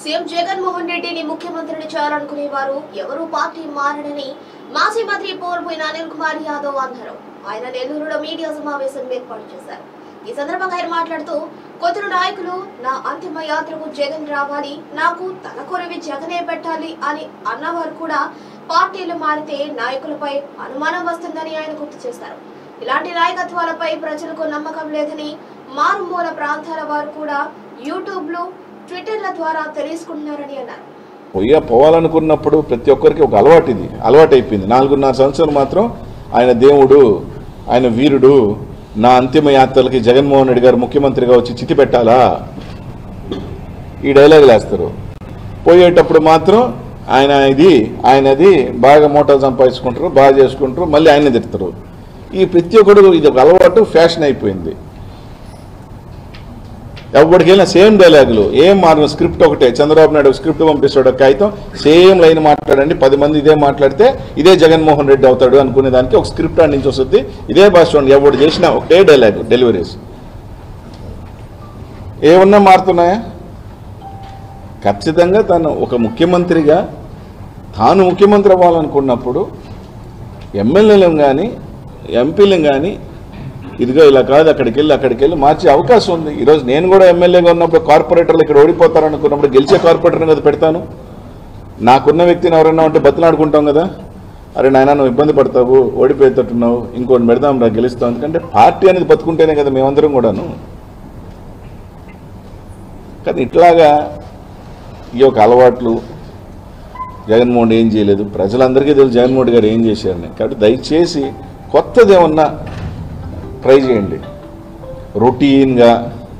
CM Jaganmohan రెడ్డిని ముఖ్యమంత్రిని చేయాలనుకునేవారు ఎవరు పార్టీ మారడని మాజీ మంత్రి పోల్పోయిన అనిల్ కుమార్ యాదవ్ అన్నారు. ఆయన నెల్లూరులో మీడియా సమావేశం ఏర్పాటు చేశారు. ఈ సందర్భంగా ఆయన మాట్లాడుతూ కొందరు నాయకులు నా అంతిమ యాత్రకు జగన్ రావాలి, నాకు తన కొరవి జగనే పెట్టాలి అని అన్నవారు కూడా పార్టీలు మారితే నాయకులపై అనుమానం వస్తుందని ఆయన గుర్తు చేశారు. ఇలాంటి నాయకత్వాలపై ప్రజలకు నమ్మకం లేదని మారుమూల ప్రాంతాల వారు కూడా యూట్యూబ్లో ట్విట్టర్ల ద్వారా తెలుసుకుంటున్నారని అన్నారు. పోవాలనుకున్నప్పుడు ప్రతి ఒక్కరికి ఒక అలవాటు అయిపోయింది. 4.5 సంవత్సరాలు మాత్రం ఆయన దేవుడు, ఆయన వీరుడు, నా అంతిమ యాత్రలకి జగన్మోహన్ రెడ్డి గారు ముఖ్యమంత్రిగా వచ్చి చితి పెట్టాలా ఈ డైలాగులు వేస్తారు. పోయేటప్పుడు మాత్రం ఆయనది బాగా మోటార్ సంపాదించుకుంటారు, బాగా చేసుకుంటారు, మళ్ళీ ఆయన తిడతారు. ఈ ప్రతి ఒక్కడు ఇది ఒక అలవాటు, ఫ్యాషన్ అయిపోయింది. ఎవరికైనా సేమ్ డైలాగులు, ఏం మారిన స్క్రిప్ట్ ఒకటే. చంద్రబాబు నాయుడు స్క్రిప్ట్ పంపిస్తాడు, ఒక కాగితం సేమ్ లైన్ మాట్లాడండి, 10 మంది ఇదే మాట్లాడితే ఇదే జగన్మోహన్ రెడ్డి అవుతాడు అనుకునే దానికి ఒక స్క్రిప్ట్ నుంచి వస్తుంది. ఇదే భాష ఎవరు చేసినా ఒకటే డైలాగ్ డెలివరీస్. ఏమన్నా మారుతున్నాయా? ఖచ్చితంగా తను ఒక ముఖ్యమంత్రిగా తాను ముఖ్యమంత్రి అవ్వాలనుకున్నప్పుడు ఎమ్మెల్యేలను కానీ ఎంపీలను కానీ ఇదిగో ఇలా కాదు అక్కడికి వెళ్ళి మార్చే అవకాశం ఉంది. ఈరోజు నేను కూడా ఎమ్మెల్యేగా ఉన్నప్పుడు కార్పొరేటర్లు ఇక్కడ ఓడిపోతారనుకున్నప్పుడు గెలిచే కార్పొరేటర్ని కదా పెడతాను. నాకున్న వ్యక్తిని ఎవరైనా ఉంటే బతిలాడుకుంటాం కదా, అరే నాయన నువ్వు ఇబ్బంది పడతావు, ఓడిపోయేటట్టున్నావు, ఇంకోటి పెడదాం రా గెలుస్తావు. ఎందుకంటే పార్టీ అనేది బతుకుంటేనే కదా మేమందరం కూడాను. కానీ ఇట్లాగా ఈ యొక్క అలవాట్లు జగన్మోహన్ ఏం చేయలేదు, ప్రజలందరికీ తెలుసు జగన్మోహన్ గారు ఏం చేశారని. కాబట్టి దయచేసి కొత్తది ఏమన్నా ట్రై చేయండి. రొటీన్గా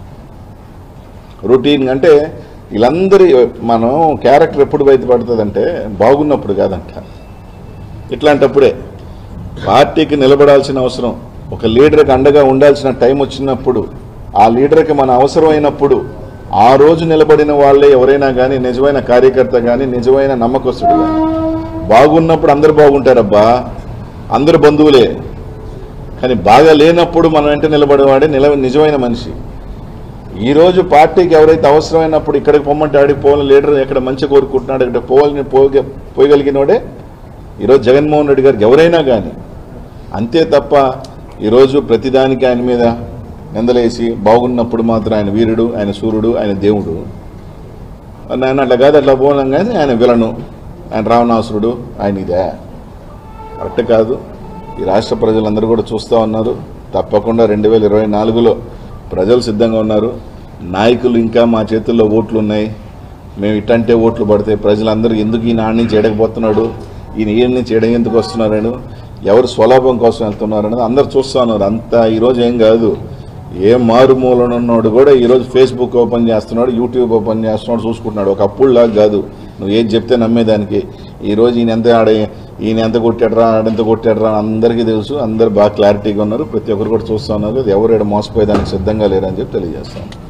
అంటే వీళ్ళందరి మనం క్యారెక్టర్ ఎప్పుడు బయటపడుతుందంటే బాగున్నప్పుడు కాదంట. ఇట్లాంటప్పుడే పార్టీకి నిలబడాల్సిన అవసరం, ఒక లీడర్కి అండగా ఉండాల్సిన టైం వచ్చినప్పుడు, ఆ లీడర్కి మన అవసరమైనప్పుడు ఆ రోజు నిలబడిన వాళ్ళే ఎవరైనా కానీ నిజమైన కార్యకర్త కానీ నిజమైన నమ్మకస్తుడు కానీ. బాగున్నప్పుడు అందరు బాగుంటారబ్బా, అందరు బంధువులే. కానీ బాగా లేనప్పుడు మనం వెంట నిలబడేవాడే నిజమైన మనిషి. ఈరోజు పార్టీకి ఎవరైతే అవసరమైనప్పుడు ఇక్కడికి పొమ్మంటే ఆడికి పోవాలని లీడర్ ఎక్కడ మంచి కోరుకుంటున్నాడు, ఇక్కడ పోయగలిగినోడే ఈరోజు జగన్మోహన్ రెడ్డి గారికి ఎవరైనా కానీ. అంతే తప్ప ఈరోజు ప్రతిదానికి ఆయన మీద నిందలేసి బాగున్నప్పుడు మాత్రం ఆయన వీరుడు, ఆయన సూర్యుడు, ఆయన దేవుడు, ఆయన అట్లా కాదు అట్లా పోలేం కానీ ఆయన విలను, ఆయన రావణాసురుడు, ఆయన ఇదే కరెక్ట్ కాదు. ఈ రాష్ట్ర ప్రజలందరూ కూడా చూస్తూ ఉన్నారు. తప్పకుండా 2024లో ప్రజలు సిద్ధంగా ఉన్నారు. నాయకులు ఇంకా మా చేతుల్లో ఓట్లు ఉన్నాయి, మేము ఇట్టంటే ఓట్లు పడితే ప్రజలందరూ ఎందుకు ఈయన ఆడి నుంచి ఎడకపోతున్నాడు, ఈయన ఈయన నుంచి ఎడ ఎందుకు వస్తున్నారని, ఎవరు స్వలాభం కోసం వెళ్తున్నారనేది అందరు చూస్తూ ఉన్నారు. అంతా ఈరోజు ఏం కాదు, ఏ మారుమూలనున్నాడు కూడా ఈరోజు ఫేస్బుక్ ఓపెన్ చేస్తున్నాడు, యూట్యూబ్ ఓపెన్ చేస్తున్నాడు, చూసుకుంటున్నాడు. ఒక అప్పుడులాగా కాదు, నువ్వు ఏది చెప్తే నమ్మేదానికి. ఈరోజు ఈయన ఎంత కొట్టాడరా ఆడెంత కొట్టాడరా అందరికీ తెలుసు. అందరు బాగా క్లారిటీగా ఉన్నారు, ప్రతి ఒక్కరు కూడా చూస్తూ ఉన్నారు. ఎవరు మోసపోయేదానికి సిద్ధంగా లేరని చెప్పి తెలియజేస్తాను.